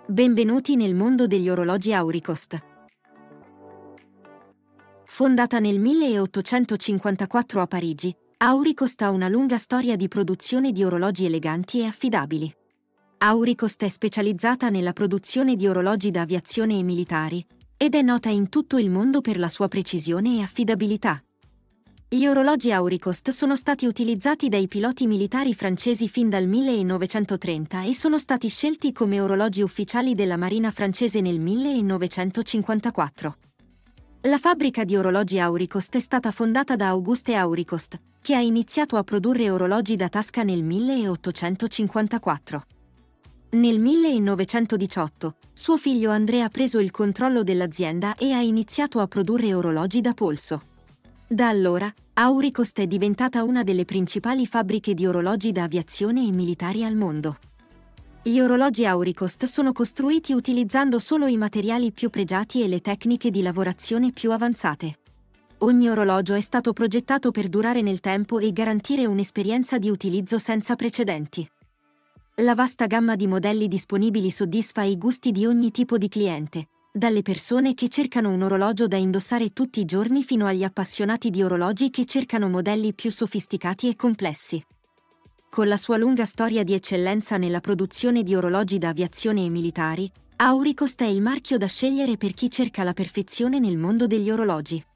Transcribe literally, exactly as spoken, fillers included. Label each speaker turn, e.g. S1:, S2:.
S1: Benvenuti nel mondo degli orologi Auricost. Fondata nel milleottocentocinquantaquattro a Parigi, Auricost ha una lunga storia di produzione di orologi eleganti e affidabili. Auricost è specializzata nella produzione di orologi da aviazione e militari, ed è nota in tutto il mondo per la sua precisione e affidabilità. Gli orologi Auricost sono stati utilizzati dai piloti militari francesi fin dal millenovecentotrenta e sono stati scelti come orologi ufficiali della Marina francese nel millenovecentocinquantaquattro. La fabbrica di orologi Auricost è stata fondata da Auguste Auricost, che ha iniziato a produrre orologi da tasca nel milleottocentocinquantaquattro. Nel millenovecentodiciotto, suo figlio André ha preso il controllo dell'azienda e ha iniziato a produrre orologi da polso. Da allora, Auricost è diventata una delle principali fabbriche di orologi da aviazione e militari al mondo. Gli orologi Auricost sono costruiti utilizzando solo i materiali più pregiati e le tecniche di lavorazione più avanzate. Ogni orologio è stato progettato per durare nel tempo e garantire un'esperienza di utilizzo senza precedenti. La vasta gamma di modelli disponibili soddisfa i gusti di ogni tipo di cliente, dalle persone che cercano un orologio da indossare tutti i giorni fino agli appassionati di orologi che cercano modelli più sofisticati e complessi. Con la sua lunga storia di eccellenza nella produzione di orologi da aviazione e militari, Auricost è il marchio da scegliere per chi cerca la perfezione nel mondo degli orologi.